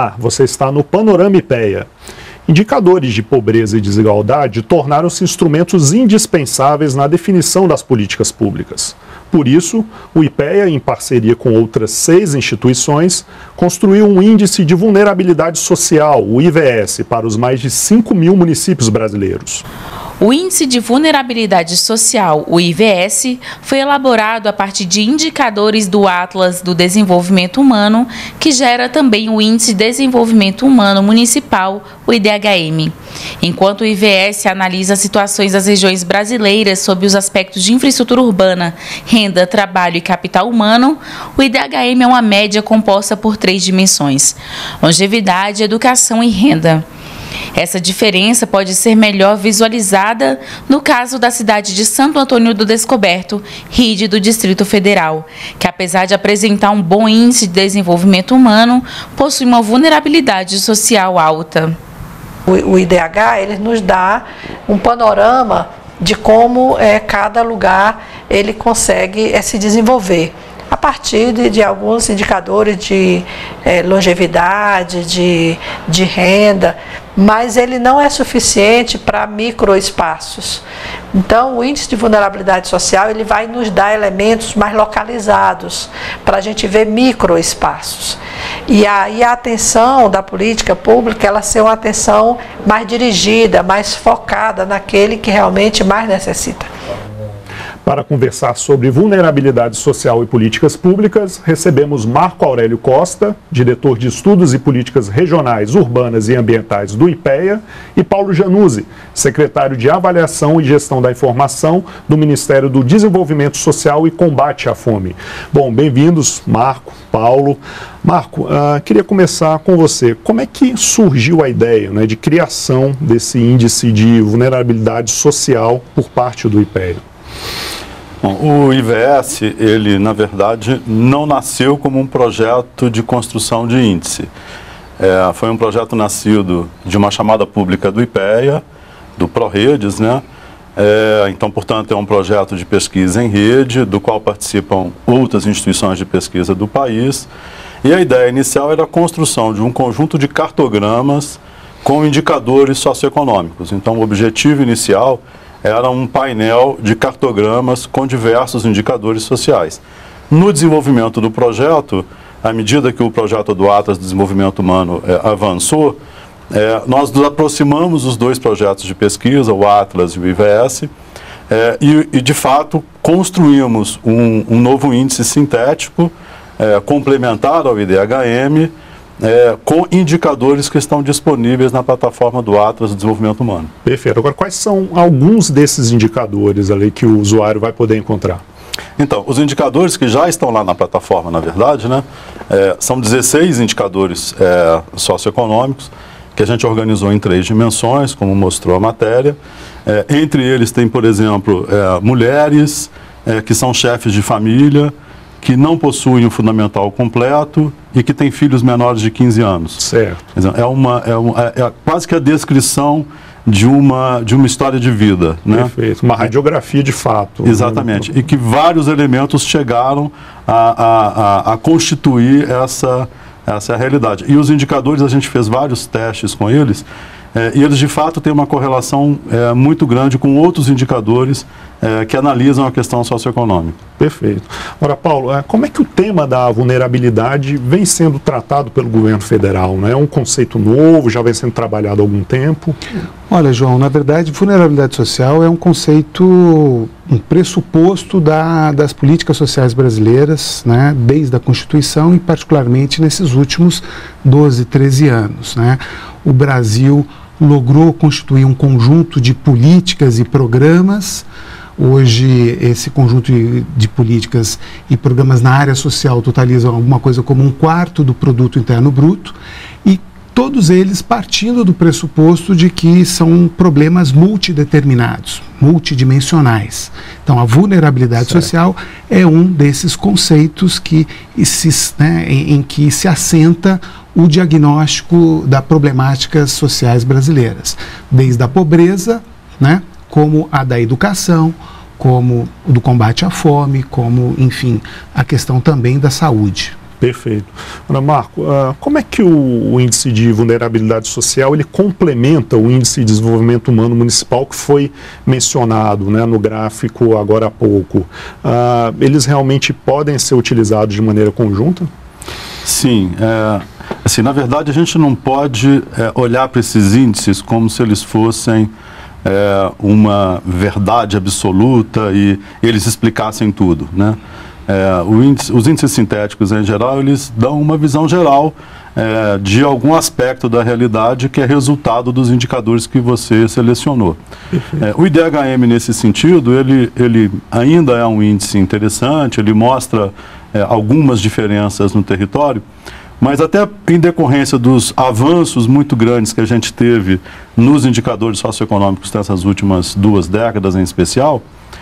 Olá, você está no Panorama IPEA. Indicadores de pobreza e desigualdade tornaram-se instrumentos indispensáveis na definição das políticas públicas. Por isso, o IPEA, em parceria com outras 6 instituições, construiu um Índice de Vulnerabilidade Social, o IVS, para os mais de 5.000 municípios brasileiros. O Índice de Vulnerabilidade Social, o IVS, foi elaborado a partir de indicadores do Atlas do Desenvolvimento Humano, que gera também o Índice de Desenvolvimento Humano Municipal, o IDHM. Enquanto o IVS analisa as situações das regiões brasileiras sob os aspectos de infraestrutura urbana, renda, trabalho e capital humano, o IDHM é uma média composta por 3 dimensões: longevidade, educação e renda. Essa diferença pode ser melhor visualizada no caso da cidade de Santo Antônio do Descoberto, RID do Distrito Federal, que apesar de apresentar um bom índice de desenvolvimento humano, possui uma vulnerabilidade social alta. O IDH ele nos dá um panorama de como cada lugar ele consegue se desenvolver, a partir de alguns indicadores de longevidade, de renda, mas ele não é suficiente para microespaços. Então, o índice de vulnerabilidade social ele vai nos dar elementos mais localizados, para a gente ver microespaços. E aí a atenção da política pública, ela ser uma atenção mais dirigida, mais focada naquele que realmente mais necessita. Para conversar sobre vulnerabilidade social e políticas públicas, recebemos Marco Aurélio Costa, diretor de Estudos e Políticas Regionais, Urbanas e Ambientais do IPEA, e Paulo Januzzi, secretário de Avaliação e Gestão da Informação do Ministério do Desenvolvimento Social e Combate à Fome. Bom, bem-vindos, Marco, Paulo. Marco, queria começar com você. Como é que surgiu a ideia, de criação desse índice de vulnerabilidade social por parte do IPEA? Bom, o IVS, ele na verdade não nasceu como um projeto de construção de índice. Foi um projeto nascido de uma chamada pública do IPEA, do ProRedes, então, portanto, é um projeto de pesquisa em rede, do qual participam outras instituições de pesquisa do país. E a ideia inicial era a construção de um conjunto de cartogramas com indicadores socioeconômicos. Então, o objetivo inicial era um painel de cartogramas com diversos indicadores sociais. No desenvolvimento do projeto, à medida que o projeto do Atlas do Desenvolvimento Humano avançou, nós nos aproximamos dos 2 projetos de pesquisa, o Atlas e o IVS, e de fato construímos um novo índice sintético, complementar ao IDHM, com indicadores que estão disponíveis na plataforma do Atlas do Desenvolvimento Humano. Perfeito. Agora, quais são alguns desses indicadores ali que o usuário vai poder encontrar? Então, os indicadores que já estão lá na plataforma, na verdade, são 16 indicadores socioeconômicos que a gente organizou em 3 dimensões, como mostrou a matéria. Entre eles tem, por exemplo, mulheres que são chefes de família, que não possuem o fundamental completo e que têm filhos menores de 15 anos. Certo. É quase que a descrição de uma história de vida. Perfeito, uma radiografia de fato. Exatamente, e que vários elementos chegaram a constituir essa é a realidade. E os indicadores, a gente fez vários testes com eles, e eles de fato têm uma correlação muito grande com outros indicadores que analisam a questão socioeconômica. Perfeito. Agora, Paulo, como é que o tema da vulnerabilidade vem sendo tratado pelo governo federal? É um conceito novo, já vem sendo trabalhado há algum tempo? Olha, João, na verdade, vulnerabilidade social é um conceito, um pressuposto das políticas sociais brasileiras, desde a Constituição e particularmente nesses últimos 12, 13 anos. O Brasil logrou constituir um conjunto de políticas e programas. Hoje, esse conjunto de políticas e programas na área social totalizam alguma coisa como 1/4 do produto interno bruto, e todos eles partindo do pressuposto de que são problemas multideterminados, multidimensionais. Então, a vulnerabilidade social é um desses conceitos em que se assenta o diagnóstico das problemáticas sociais brasileiras, desde a pobreza, como a da educação, como do combate à fome, como, enfim, a questão também da saúde. Perfeito. Ana Marco, como é que o índice de vulnerabilidade social ele complementa o índice de desenvolvimento humano municipal que foi mencionado, né, no gráfico agora há pouco? Eles realmente podem ser utilizados de maneira conjunta? Sim. Assim, na verdade, a gente não pode olhar para esses índices como se eles fossem uma verdade absoluta e eles explicassem tudo, né? Os índices sintéticos, em geral, eles dão uma visão geral de algum aspecto da realidade que é resultado dos indicadores que você selecionou. O IDHM, nesse sentido, ele ainda é um índice interessante, ele mostra algumas diferenças no território, mas até em decorrência dos avanços muito grandes que a gente teve nos indicadores socioeconômicos nessas últimas 2 décadas, em especial,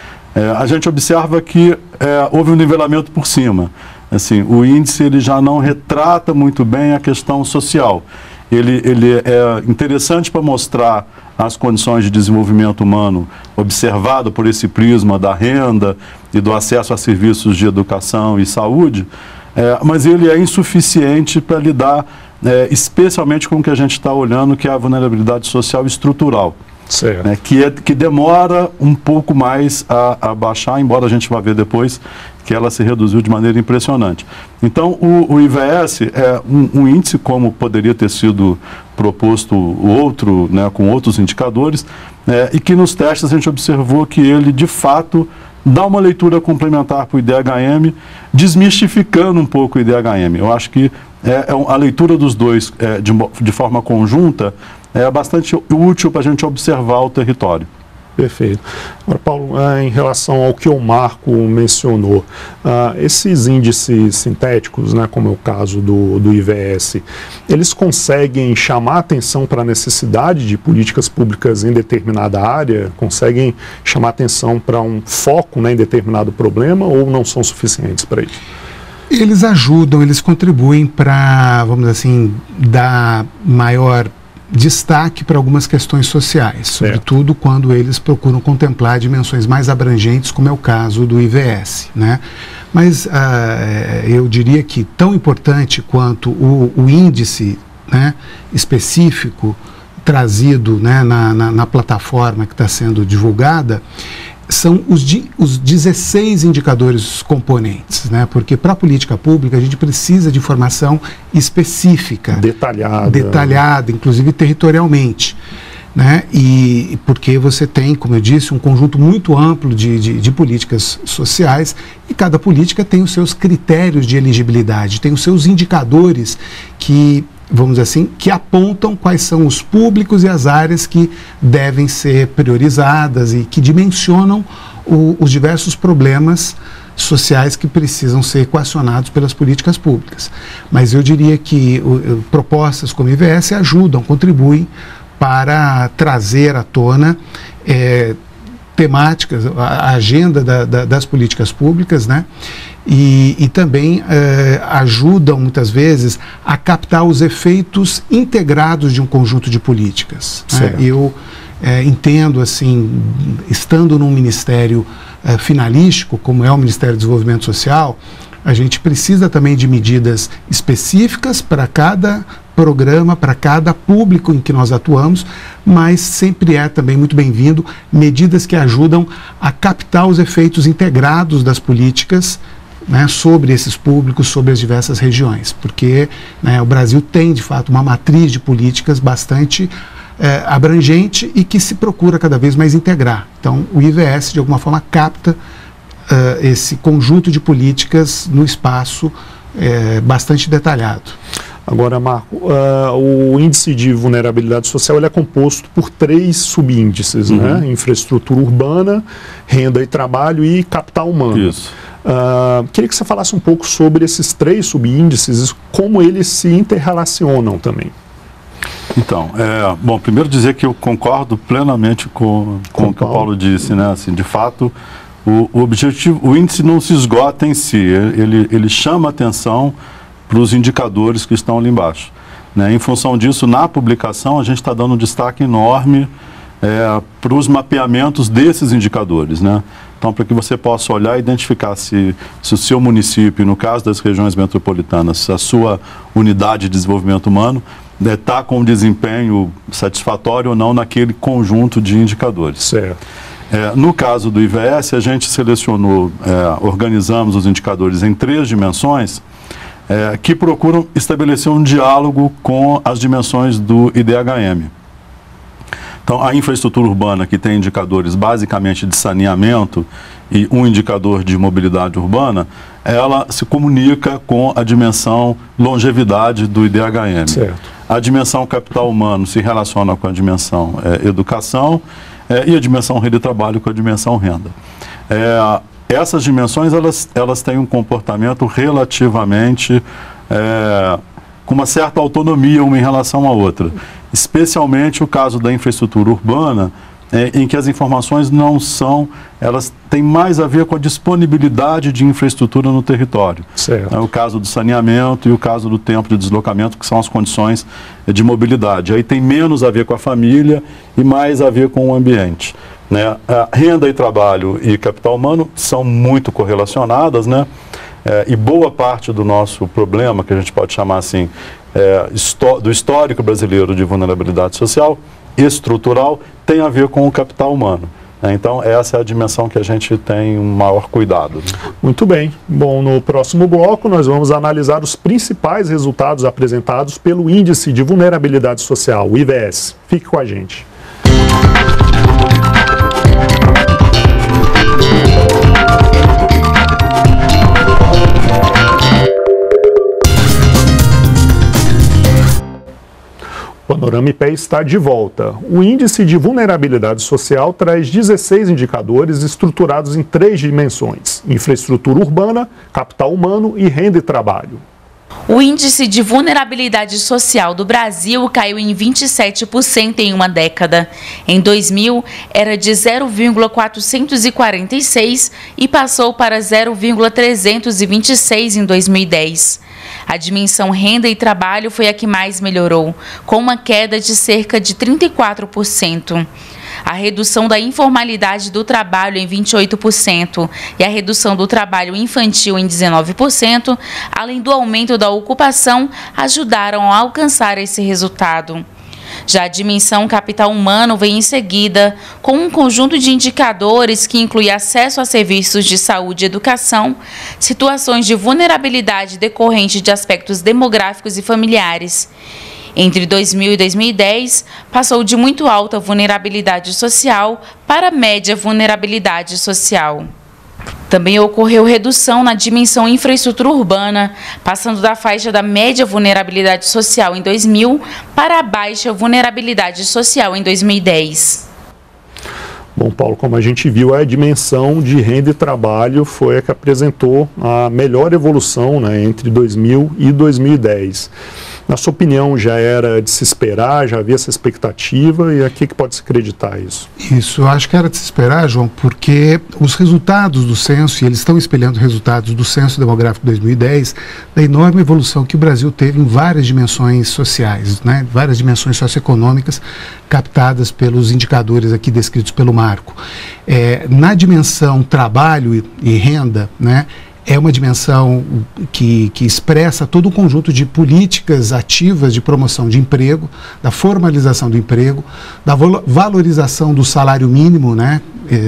a gente observa que houve um nivelamento por cima. Assim, o índice ele já não retrata muito bem a questão social. Ele é interessante para mostrar as condições de desenvolvimento humano observado por esse prisma da renda e do acesso a serviços de educação e saúde, mas ele é insuficiente para lidar especialmente com o que a gente está olhando, que é a vulnerabilidade social estrutural. Que demora um pouco mais a baixar, embora a gente vá ver depois que ela se reduziu de maneira impressionante. Então, o IVS é um índice, como poderia ter sido proposto outro, né, com outros indicadores, e que nos testes a gente observou que ele, de fato, dá uma leitura complementar para o IDHM, desmistificando um pouco o IDHM. Eu acho que a leitura dos dois de forma conjunta é bastante útil para a gente observar o território. Perfeito. Agora, Paulo, em relação ao que o Marco mencionou, esses índices sintéticos, né, como é o caso do IVS, eles conseguem chamar atenção para a necessidade de políticas públicas em determinada área? Conseguem chamar atenção para um foco, né, em determinado problema, ou não são suficientes para isso? Eles ajudam, eles contribuem para, vamos dizer assim, dar maior destaque para algumas questões sociais, sobretudo quando eles procuram contemplar dimensões mais abrangentes, como é o caso do IVS, né? Mas eu diria que tão importante quanto o índice, né, específico trazido, né, na plataforma que está sendo divulgada, são os 16 indicadores componentes, né? Porque para a política pública a gente precisa de informação específica, detalhada, inclusive territorialmente, né? E porque você tem, como eu disse, um conjunto muito amplo de políticas sociais, e cada política tem os seus critérios de elegibilidade, tem os seus indicadores que, vamos dizer assim, que apontam quais são os públicos e as áreas que devem ser priorizadas e que dimensionam os diversos problemas sociais que precisam ser equacionados pelas políticas públicas. Mas eu diria que propostas como o IVS ajudam, contribuem para trazer à tona temáticas, a agenda das políticas públicas, né? E também ajudam, muitas vezes, a captar os efeitos integrados de um conjunto de políticas. Né? Eu entendo, assim, estando num ministério finalístico, como é o Ministério do Desenvolvimento Social, a gente precisa também de medidas específicas para cada programa, para cada público em que nós atuamos, mas sempre é também muito bem-vindo medidas que ajudam a captar os efeitos integrados das políticas, né, sobre esses públicos, sobre as diversas regiões, porque, né, o Brasil tem, de fato, uma matriz de políticas bastante abrangente e que se procura cada vez mais integrar. Então, o IVS, de alguma forma, capta esse conjunto de políticas no espaço bastante detalhado. Agora, Marco, o índice de vulnerabilidade social ele é composto por 3 subíndices, né? Infraestrutura urbana, renda e trabalho e capital humano. Isso. Queria que você falasse um pouco sobre esses 3 subíndices e como eles se interrelacionam também. Então, bom, primeiro dizer que eu concordo plenamente com o que o Paulo disse, né? Assim, de fato, o índice não se esgota em si, ele chama atenção para os indicadores que estão ali embaixo, né? Em função disso, na publicação, a gente está dando um destaque enorme para os mapeamentos desses indicadores, né? Então, para que você possa olhar e identificar se o seu município, no caso das regiões metropolitanas, se a sua unidade de desenvolvimento humano está com um desempenho satisfatório ou não naquele conjunto de indicadores. Certo. No caso do IVS, a gente selecionou, organizamos os indicadores em 3 dimensões que procuram estabelecer um diálogo com as dimensões do IDHM. Então, a infraestrutura urbana, que tem indicadores basicamente de saneamento e um indicador de mobilidade urbana, ela se comunica com a dimensão longevidade do IDHM. Certo. A dimensão capital humano se relaciona com a dimensão educação e a dimensão rede de trabalho com a dimensão renda. Essas dimensões elas têm um comportamento relativamente com uma certa autonomia uma em relação à outra, especialmente o caso da infraestrutura urbana, em que as informações não são, elas têm mais a ver com a disponibilidade de infraestrutura no território. Certo. O caso do saneamento e o caso do tempo de deslocamento, que são as condições de mobilidade. Aí tem menos a ver com a família e mais a ver com o ambiente. Né? A renda e trabalho e capital humano são muito correlacionadas, né? E boa parte do nosso problema, que a gente pode chamar assim, do histórico brasileiro de vulnerabilidade social, estrutural, tem a ver com o capital humano. Então, essa é a dimensão que a gente tem um maior cuidado. Muito bem. Bom, no próximo bloco nós vamos analisar os principais resultados apresentados pelo Índice de Vulnerabilidade Social, o IVS. Fique com a gente. O Panorama IPEA está de volta. O Índice de Vulnerabilidade Social traz 16 indicadores estruturados em 3 dimensões: infraestrutura urbana, capital humano e renda e trabalho. O índice de vulnerabilidade social do Brasil caiu em 27% em uma década. Em 2000, era de 0,446 e passou para 0,326 em 2010. A dimensão renda e trabalho foi a que mais melhorou, com uma queda de cerca de 34%. A redução da informalidade do trabalho em 28% e a redução do trabalho infantil em 19%, além do aumento da ocupação, ajudaram a alcançar esse resultado. Já a dimensão capital humano vem em seguida, com um conjunto de indicadores que inclui acesso a serviços de saúde e educação, situações de vulnerabilidade decorrente de aspectos demográficos e familiares. Entre 2000 e 2010, passou de muito alta vulnerabilidade social para média vulnerabilidade social. Também ocorreu redução na dimensão infraestrutura urbana, passando da faixa da média vulnerabilidade social em 2000 para a baixa vulnerabilidade social em 2010. Bom, Paulo, como a gente viu, a dimensão de renda e trabalho foi a que apresentou a melhor evolução, né, entre 2000 e 2010. Na sua opinião, já era de se esperar, já havia essa expectativa, e a que pode se acreditar isso? Isso, acho que era de se esperar, João, porque os resultados do censo, e eles estão espelhando resultados do Censo Demográfico 2010, da enorme evolução que o Brasil teve em várias dimensões sociais, né, várias dimensões socioeconômicas captadas pelos indicadores aqui descritos pelo Marco. Na dimensão trabalho e renda, né, é uma dimensão que expressa todo um conjunto de políticas ativas de promoção de emprego, da formalização do emprego, da valorização do salário mínimo, né,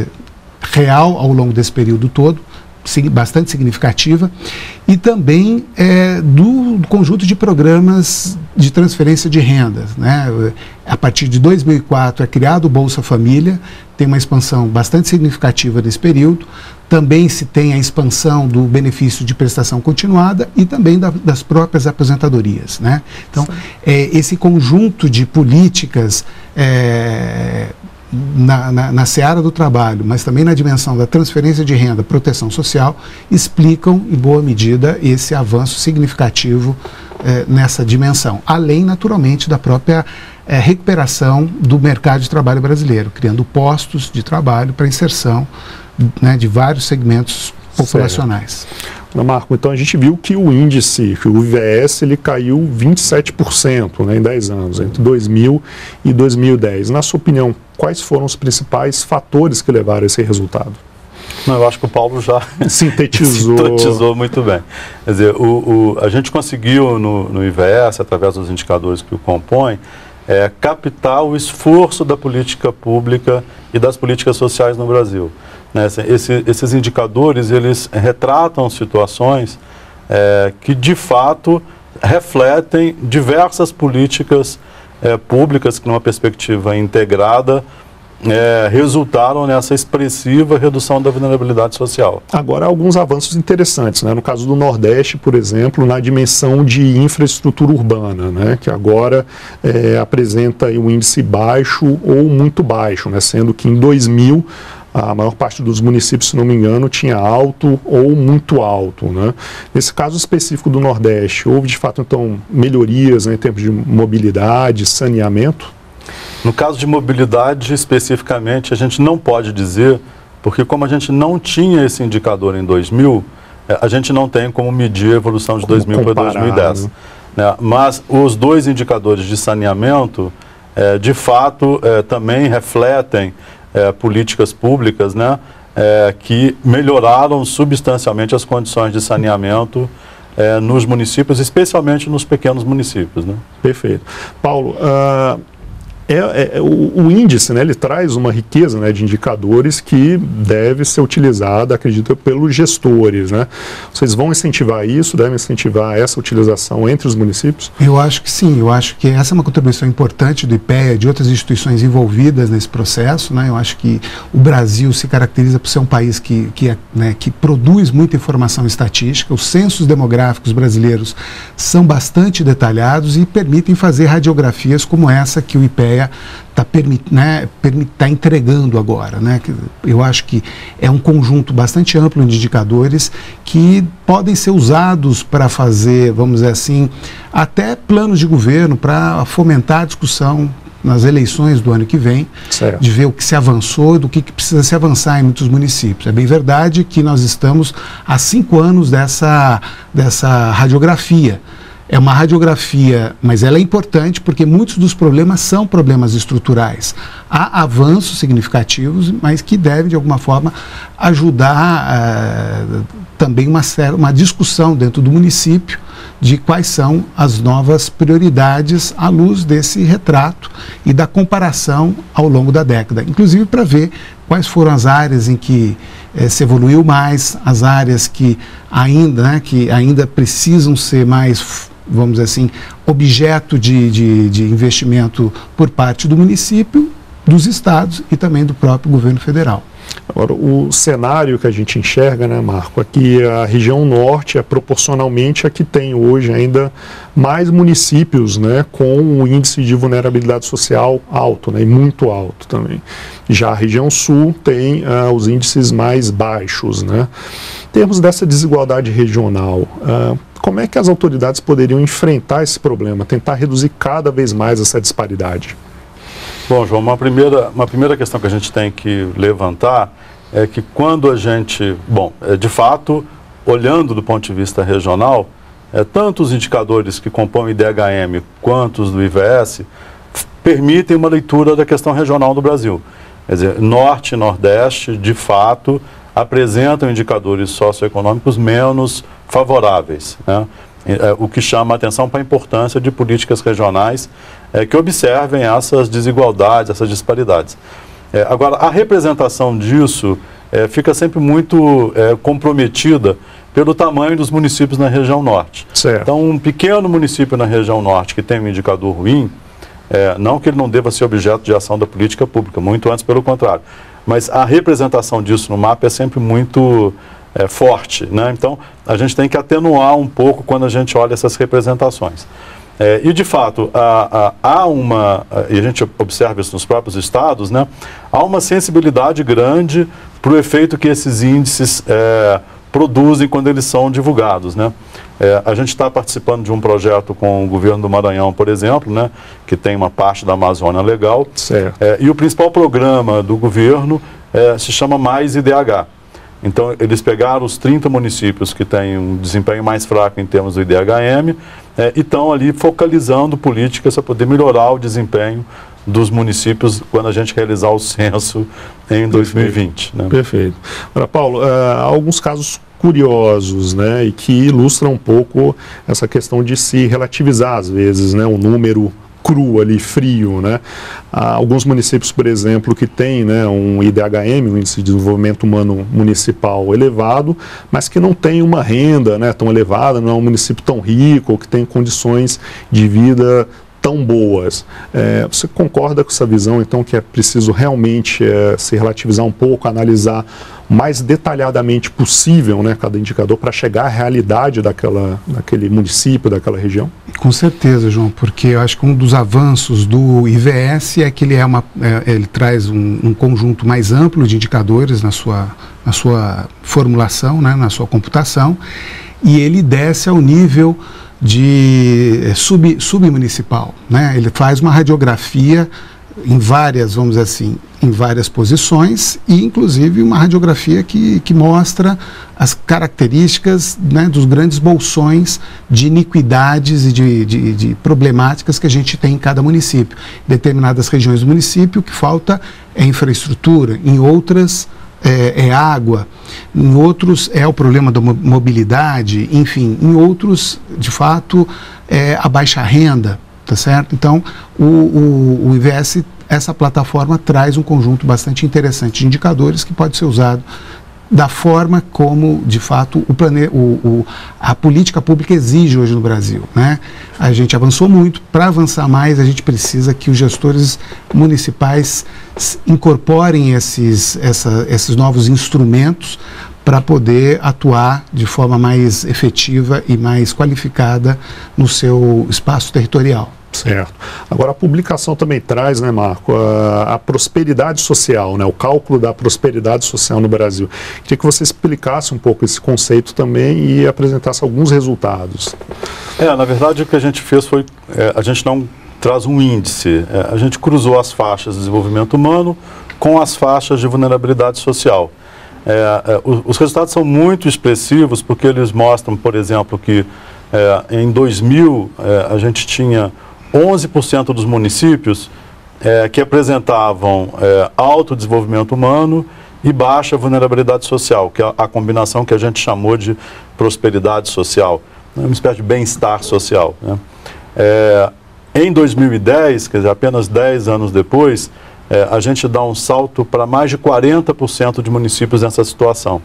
real ao longo desse período todo, bastante significativa, e também do conjunto de programas de transferência de rendas, né? A partir de 2004 é criado o Bolsa Família, tem uma expansão bastante significativa nesse período. Também se tem a expansão do benefício de prestação continuada e também das próprias aposentadorias, né? Então, esse conjunto de políticas na seara do trabalho, mas também na dimensão da transferência de renda, proteção social, explicam, em boa medida, esse avanço significativo nessa dimensão. Além, naturalmente, da própria recuperação do mercado de trabalho brasileiro, criando postos de trabalho para inserção, né, de vários segmentos populacionais. Marco, então a gente viu que o índice, que o IVS, ele caiu 27%, né, em 10 anos, entre 2000 e 2010. Na sua opinião, quais foram os principais fatores que levaram a esse resultado? Não, eu acho que o Paulo já sintetizou muito bem. Quer dizer, a gente conseguiu no IVS, através dos indicadores que o compõem, captar o esforço da política pública e das políticas sociais no Brasil. Né? Esses indicadores, eles retratam situações que, de fato, refletem diversas políticas públicas que, numa perspectiva integrada, resultaram nessa expressiva redução da vulnerabilidade social. Agora, alguns avanços interessantes, né? No caso do Nordeste, por exemplo, na dimensão de infraestrutura urbana, né? Que agora apresenta um índice baixo ou muito baixo, né? Sendo que em 2000 a maior parte dos municípios, se não me engano, tinha alto ou muito alto, né? Nesse caso específico do Nordeste, houve de fato então melhorias, né, em termos de mobilidade, saneamento? No caso de mobilidade, especificamente, a gente não pode dizer, porque como a gente não tinha esse indicador em 2000, a gente não tem como medir a evolução de 2000 para 2010. Né? Mas os dois indicadores de saneamento, de fato, também refletem políticas públicas, né, que melhoraram substancialmente as condições de saneamento nos municípios, especialmente nos pequenos municípios. Né? Perfeito. Paulo, o índice, né, ele traz uma riqueza, né, de indicadores que deve ser utilizada, acredito, pelos gestores, né? Vocês vão incentivar isso, devem incentivar essa utilização entre os municípios? Eu acho que sim, eu acho que essa é uma contribuição importante do IPEA, de outras instituições envolvidas nesse processo, né? Eu acho que o Brasil se caracteriza por ser um país que produz muita informação estatística, os censos demográficos brasileiros são bastante detalhados e permitem fazer radiografias como essa que o IPEA está entregando agora, né? Eu acho que é um conjunto bastante amplo de indicadores que podem ser usados para fazer, vamos dizer assim, até planos de governo para fomentar a discussão nas eleições do ano que vem, certo, de ver o que se avançou, do que precisa se avançar em muitos municípios. É bem verdade que nós estamos há 5 anos dessa radiografia. É uma radiografia, mas ela é importante porque muitos dos problemas são problemas estruturais. Há avanços significativos, mas que devem, de alguma forma, ajudar também uma discussão dentro do município de quais são as novas prioridades à luz desse retrato e da comparação ao longo da década. Inclusive para ver quais foram as áreas em que se evoluiu mais, as áreas que ainda precisam ser mais, vamos dizer assim, objeto de investimento por parte do município, dos estados e também do próprio governo federal. Agora, o cenário que a gente enxerga, né, Marco, aqui a região norte é proporcionalmente a que tem hoje ainda mais municípios, né, com um índice de vulnerabilidade social alto, né, e muito alto também. Já a região sul tem os índices mais baixos, né. Em termos dessa desigualdade regional, como é que as autoridades poderiam enfrentar esse problema, tentar reduzir cada vez mais essa disparidade? Bom, João, uma primeira questão que a gente tem que levantar é que quando a gente, de fato, olhando do ponto de vista regional, tanto os indicadores que compõem o IDHM quanto os do IVS permitem uma leitura da questão regional do Brasil. Quer dizer, Norte e Nordeste, de fato, apresentam indicadores socioeconômicos menos favoráveis, né? O que chama a atenção para a importância de políticas regionais que observem essas desigualdades, essas disparidades. Agora, a representação disso fica sempre muito comprometida pelo tamanho dos municípios na região norte. Certo. Então, um pequeno município na região norte que tem um indicador ruim, não que ele não deva ser objeto de ação da política pública, muito antes pelo contrário, mas a representação disso no mapa é sempre muito forte, né? Então, a gente tem que atenuar um pouco quando a gente olha essas representações. E, de fato, e a gente observa isso nos próprios estados, né? Há uma sensibilidade grande para o efeito que esses índices produzem quando eles são divulgados, né? A gente está participando de um projeto com o governo do Maranhão, por exemplo, né? Que tem uma parte da Amazônia legal. Certo. E o principal programa do governo se chama Mais IDH. Então, eles pegaram os 30 municípios que têm um desempenho mais fraco em termos do IDHM e estão ali focalizando políticas para poder melhorar o desempenho dos municípios quando a gente realizar o censo em 2020. Né? Perfeito. Agora, Paulo, há alguns casos curiosos, né, e que ilustram um pouco essa questão de se relativizar, às vezes, né, um número cru ali, frio, né? Há alguns municípios, por exemplo, que têm, né, um IDHM, um Índice de Desenvolvimento Humano Municipal elevado, mas que não tem uma renda, né, tão elevada, não é um município tão rico, ou que tem condições de vida tão boas. Você concorda com essa visão, então, que é preciso realmente se relativizar um pouco, analisar o mais detalhadamente possível, né, cada indicador, para chegar à realidade daquele município, daquela região? Com certeza, João, porque eu acho que um dos avanços do IVS é que ele traz um conjunto mais amplo de indicadores na sua formulação, né, na sua computação, e ele desce ao nível de submunicipal, né? Ele faz uma radiografia em várias, vamos dizer assim, em várias posições, e inclusive uma radiografia que mostra as características, né, dos grandes bolsões de iniquidades e de problemáticas que a gente tem em cada município. Em determinadas regiões do município, o que falta é infraestrutura, em outras é água, em outros é o problema da mobilidade, enfim, em outros, de fato, é a baixa renda, tá certo? Então, o IVS, essa plataforma, traz um conjunto bastante interessante de indicadores que pode ser usado da forma como, de fato, a política pública exige hoje no Brasil, né? A gente avançou muito. Para avançar mais, a gente precisa que os gestores municipais incorporem esses novos instrumentos para poder atuar de forma mais efetiva e mais qualificada no seu espaço territorial. Certo. Agora, a publicação também traz, né, Marco, a prosperidade social, né, o cálculo da prosperidade social no Brasil. Queria que você explicasse um pouco esse conceito também e apresentasse alguns resultados. Na verdade, o que a gente fez foi, a gente não traz um índice, a gente cruzou as faixas de desenvolvimento humano com as faixas de vulnerabilidade social. Os resultados são muito expressivos porque eles mostram, por exemplo, que em 2000 a gente tinha 11% dos municípios que apresentavam alto desenvolvimento humano e baixa vulnerabilidade social, que é a combinação que a gente chamou de prosperidade social, uma espécie de bem-estar social, né? Em 2010, quer dizer, apenas 10 anos depois, a gente dá um salto para mais de 40% de municípios nessa situação.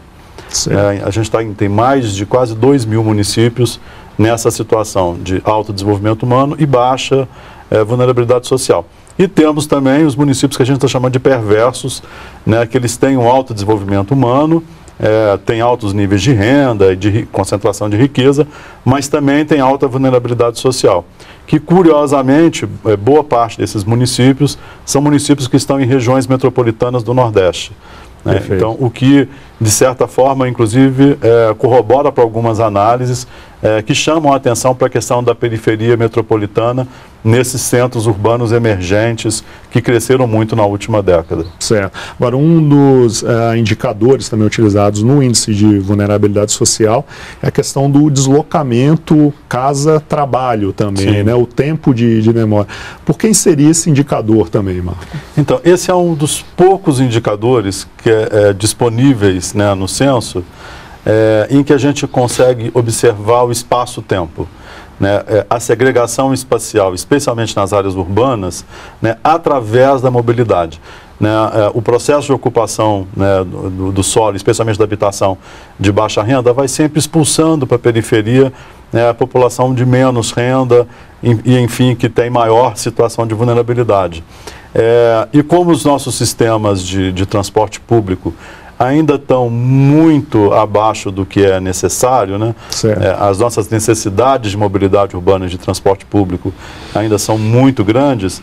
A gente tem mais de quase 2.000 municípios nessa situação de alto desenvolvimento humano e baixa vulnerabilidade social. E temos também os municípios que a gente está chamando de perversos, né, que eles têm um alto desenvolvimento humano, têm altos níveis de renda e de concentração de riqueza, mas também tem alta vulnerabilidade social. Que, curiosamente, boa parte desses municípios são municípios que estão em regiões metropolitanas do Nordeste. Então, o que, de certa forma, inclusive, corrobora para algumas análises que chamam a atenção para a questão da periferia metropolitana nesses centros urbanos emergentes que cresceram muito na última década. Certo. Agora, um dos indicadores também utilizados no índice de vulnerabilidade social é a questão do deslocamento casa-trabalho também, né? O tempo de memória. Por que inserir esse indicador também, Marco? Então, esse é um dos poucos indicadores que disponíveis, né, no censo, em que a gente consegue observar o espaço-tempo, né, a segregação espacial, especialmente nas áreas urbanas, né, através da mobilidade. Né, o processo de ocupação, né, do solo, especialmente da habitação de baixa renda, vai sempre expulsando para a periferia, né, a população de menos renda e, enfim, que tem maior situação de vulnerabilidade. E como os nossos sistemas de transporte público ainda estão muito abaixo do que é necessário, né? As nossas necessidades de mobilidade urbana e de transporte público ainda são muito grandes,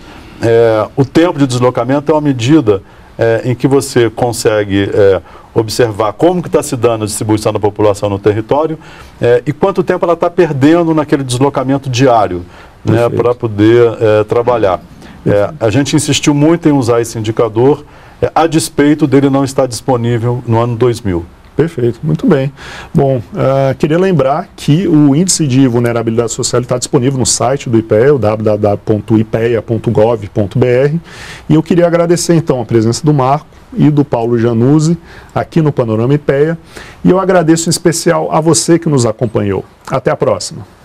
o tempo de deslocamento é uma medida em que você consegue observar como que está se dando a distribuição da população no território e quanto tempo ela está perdendo naquele deslocamento diário, né, para poder trabalhar. A gente insistiu muito em usar esse indicador a despeito dele não estar disponível no ano 2000. Perfeito, muito bem. Bom, queria lembrar que o Índice de Vulnerabilidade Social está disponível no site do IPEA, www.ipea.gov.br, e eu queria agradecer então a presença do Marco e do Paulo Januzzi aqui no Panorama IPEA, e eu agradeço em especial a você que nos acompanhou. Até a próxima.